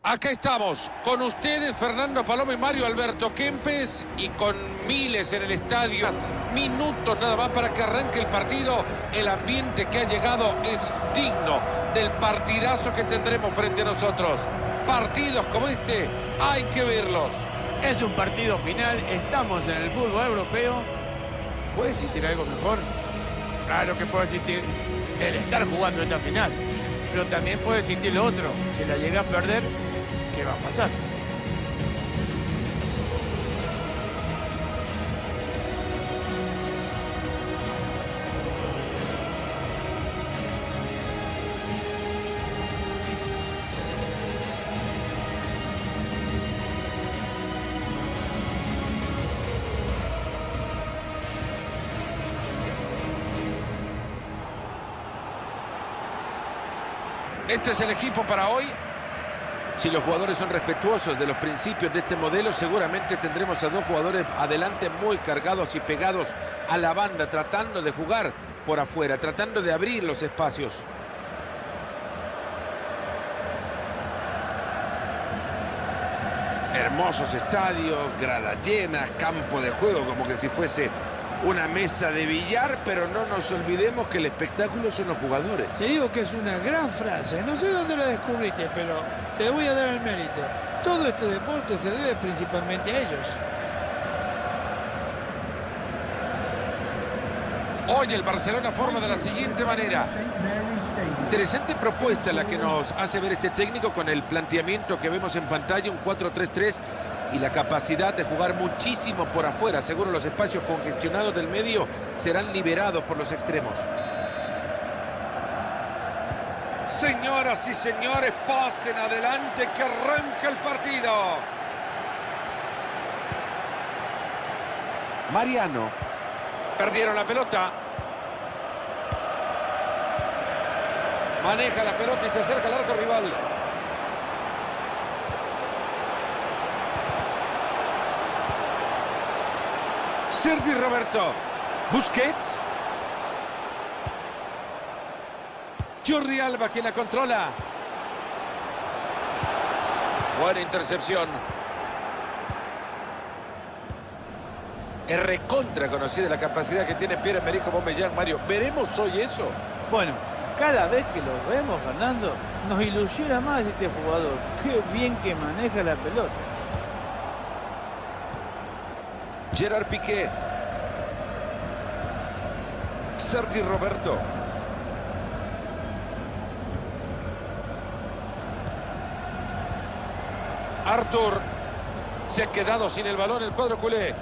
Acá estamos, con ustedes Fernando Paloma y Mario Alberto Kempes y con miles en el estadio. Minutos nada más para que arranque el partido. El ambiente que ha llegado es digno del partidazo que tendremos frente a nosotros. Partidos como este hay que verlos. Es un partido final, estamos en el fútbol europeo. ¿Puede existir algo mejor? Claro que puede existir el estar jugando esta final. Pero también puede existir lo otro. Si la llega a perder, ¿qué va a pasar? Este es el equipo para hoy. Si los jugadores son respetuosos de los principios de este modelo, seguramente tendremos a dos jugadores adelante muy cargados y pegados a la banda, tratando de jugar por afuera, tratando de abrir los espacios. Hermosos estadios, gradas llenas, campo de juego, como que si fuese una mesa de billar, pero no nos olvidemos que el espectáculo son los jugadores. Te digo que es una gran frase, no sé dónde la descubriste, pero te voy a dar el mérito. Todo este deporte se debe principalmente a ellos. Hoy el Barcelona forma de la siguiente manera. Interesante propuesta la que nos hace ver este técnico con el planteamiento que vemos en pantalla, un 4-3-3 y la capacidad de jugar muchísimo por afuera. Seguro los espacios congestionados del medio serán liberados por los extremos. Señoras y señores, pasen adelante que arranca el partido. Mariano. Perdieron la pelota. Maneja la pelota y se acerca al arco rival. Sergi Roberto. Busquets. Jordi Alba quien la controla. Buena intercepción. Es recontra conocida la capacidad que tiene Pierre-Emerick Aubameyang, Mario. ¿Veremos hoy eso? Bueno, cada vez que lo vemos, Fernando, nos ilusiona más este jugador. Qué bien que maneja la pelota. Gerard Piqué. Sergi Roberto. Arthur. Se ha quedado sin el balón el cuadro culé.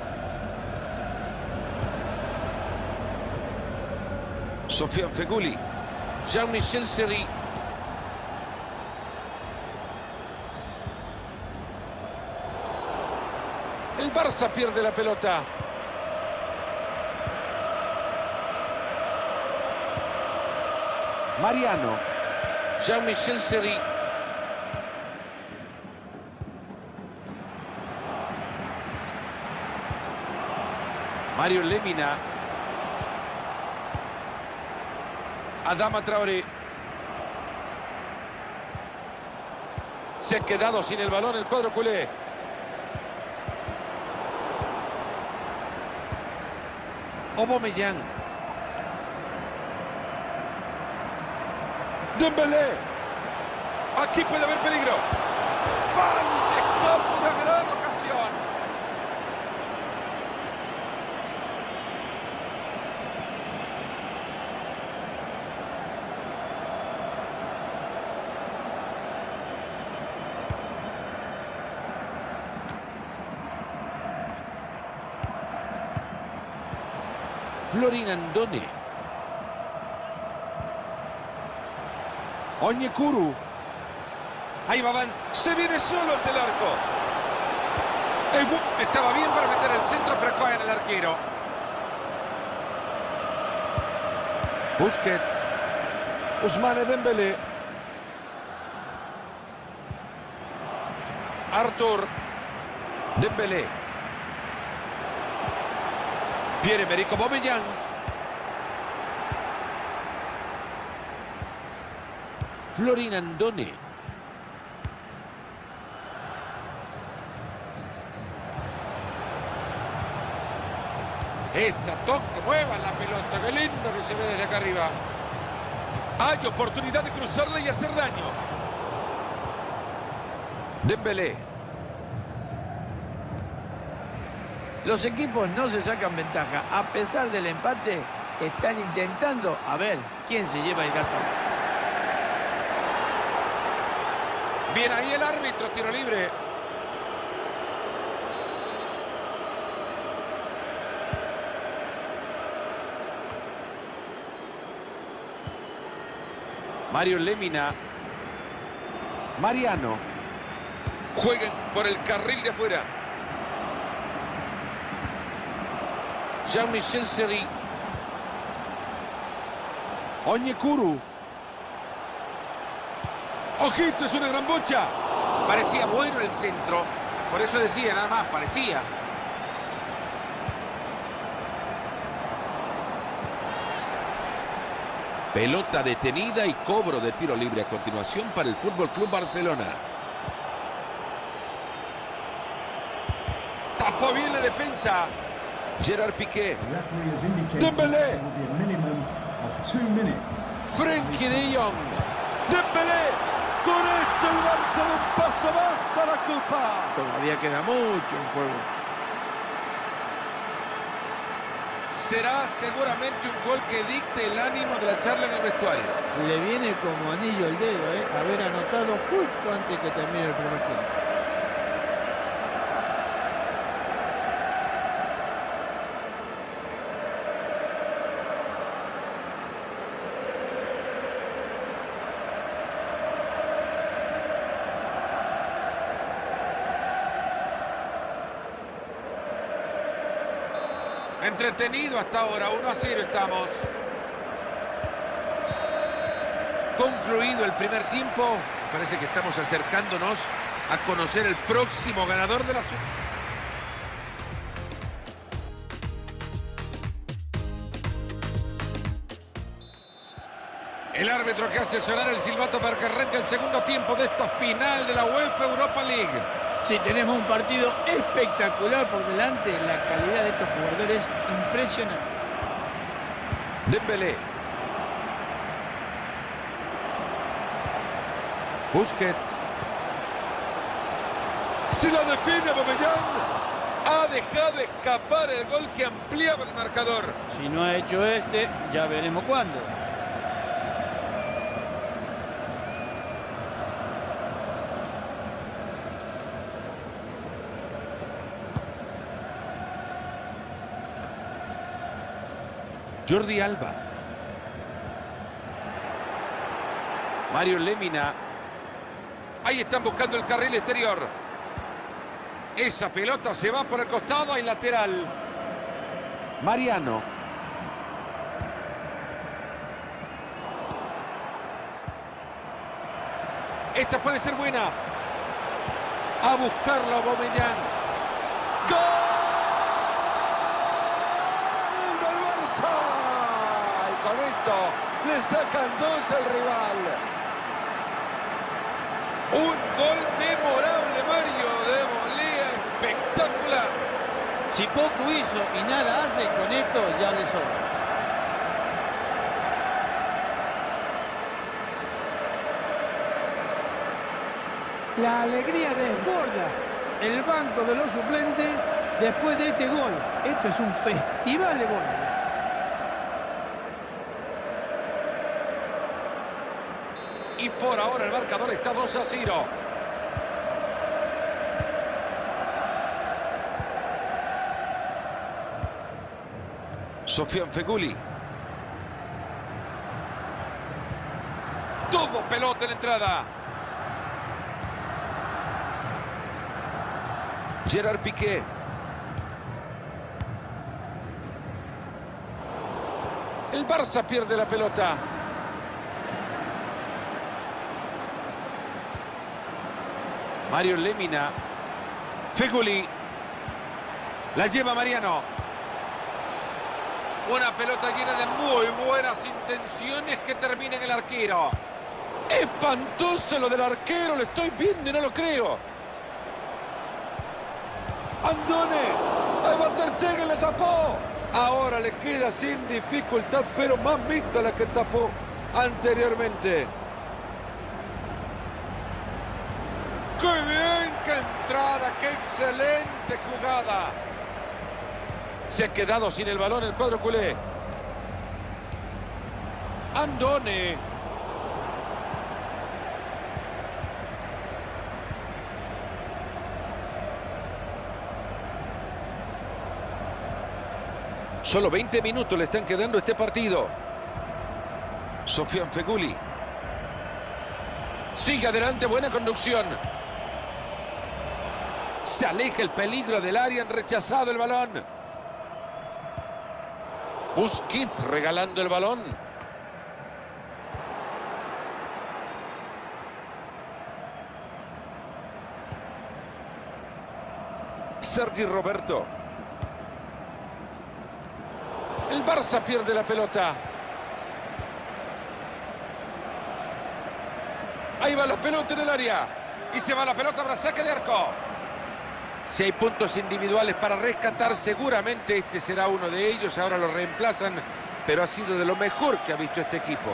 Sofiane Feghouli. Jean-Michel Seri. El Barça pierde la pelota. Mariano. Jean-Michel Seri. Mario Lemina. Adama Traoré. Se ha quedado sin el balón el cuadro culé. Aubameyang. Dembélé. Aquí puede haber peligro. ¡Vamos! Se escapa una gran ocasión. Florin Andone. Onyekuru. Ahí va Vance. Se viene solo ante el arco. Estaba bien para meter el centro, pero cae en el arquero. Busquets. Ousmane Dembélé. Arthur. Dembélé. Pierre-Emerick Aubameyang. Florin Andone. Esa toque, muevan la pelota. Qué lindo que se ve desde acá arriba. Hay oportunidad de cruzarla y hacer daño. Dembélé. Los equipos no se sacan ventaja. A pesar del empate, están intentando a ver quién se lleva el gato. Bien ahí el árbitro, tiro libre. Mario Lemina. Mariano. Jueguen por el carril de afuera. Jean-Michel Seri. Onyekuru. ¡Ojito! Es una gran bocha. Parecía bueno el centro. Por eso decía, nada más, parecía. Pelota detenida y cobro de tiro libre a continuación para el Fútbol Club Barcelona. Tapó bien la defensa. Gerard Piqué. Dembélé. Frenkie de Jong. Dembélé. Con esto el Barça da un paso más a la Copa. Todavía queda mucho en juego. Será seguramente un gol que dicte el ánimo de la charla en el vestuario. Le viene como anillo el dedo, haber anotado justo antes que termine el primer tiempo. Entretenido hasta ahora, 1-0 estamos. Concluido el primer tiempo, parece que estamos acercándonos a conocer el próximo ganador de la... El árbitro que hace sonar el silbato para que arranque el segundo tiempo de esta final de la UEFA Europa League. Sí, tenemos un partido espectacular por delante. La calidad de estos jugadores es impresionante. Dembélé. Busquets. Se la define Aubameyang. Ha dejado escapar el gol que ampliaba el marcador. Si no ha hecho este, ya veremos cuándo. Jordi Alba. Mario Lemina. Ahí están buscando el carril exterior. Esa pelota se va por el costado y lateral. Mariano. Esta puede ser buena. A buscarlo Aubameyang. ¡Gol del Barça! Y con esto le sacan 2 al rival. Un gol memorable, Mario, de volea espectacular. Si poco hizo y nada hace, con esto ya le sobra. La alegría desborda el banco de los suplentes después de este gol. Esto es un festival de goles. Y por ahora el marcador está 2-0. Sofian Feghouli. Tuvo pelota en la entrada. Gerard Piqué. El Barça pierde la pelota. Mario Lemina. Feghouli. La lleva Mariano. Una pelota llena de muy buenas intenciones que termina en el arquero. Espantoso lo del arquero, lo estoy viendo y no lo creo. Andone. Ahí va Ter Stegen, le tapó. Ahora le queda sin dificultad, pero mamita la que tapó anteriormente. ¡Qué bien! ¡Qué entrada! ¡Qué excelente jugada! Se ha quedado sin el balón el cuadro culé. Andone. Solo 20 minutos le están quedando a este partido. Sofian Feguli. Sigue adelante, buena conducción. Se aleja el peligro del área, han rechazado el balón. Busquets regalando el balón. Sergi Roberto. El Barça pierde la pelota. Ahí va la pelota en el área. Y se va la pelota para saque de arco. Si hay puntos individuales para rescatar, seguramente este será uno de ellos. Ahora lo reemplazan, pero ha sido de lo mejor que ha visto este equipo.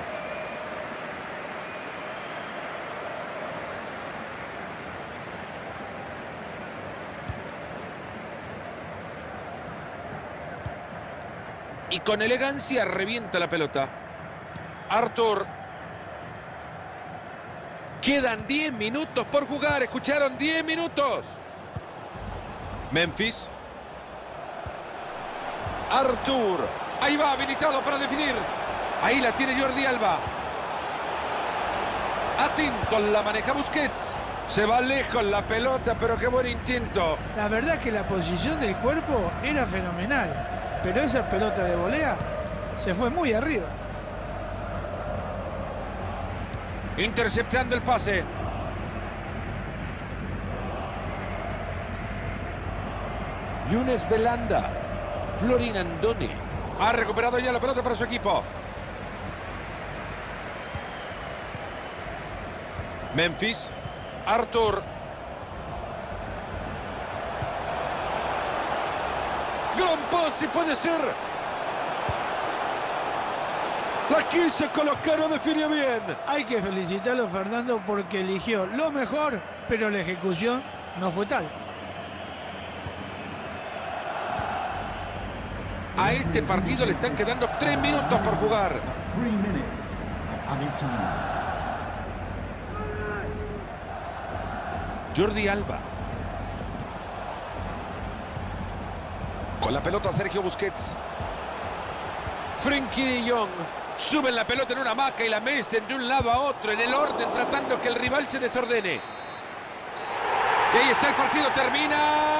Y con elegancia revienta la pelota. Arthur. Quedan 10 minutos por jugar. ¿Escucharon? 10 minutos. Memphis. Arthur. Ahí va, habilitado para definir. Ahí la tiene Jordi Alba. Atento, la maneja Busquets. Se va lejos la pelota, pero qué buen instinto. La verdad que la posición del cuerpo era fenomenal. Pero esa pelota de volea se fue muy arriba. Interceptando el pase. Younes Belhanda. Florin Andone. Ha recuperado ya la pelota para su equipo. Memphis. Arthur. Gran pase, puede ser. La quiso colocar, no definió bien. Hay que felicitarlo, Fernando, porque eligió lo mejor, pero la ejecución no fue tal. A este partido le están quedando 3 minutos por jugar. 3 minutes added time. Jordi Alba. Con la pelota Sergio Busquets. Frenkie de Jong. Suben la pelota en una hamaca y la mecen de un lado a otro en el orden, tratando que el rival se desordene. Y ahí está el partido, termina.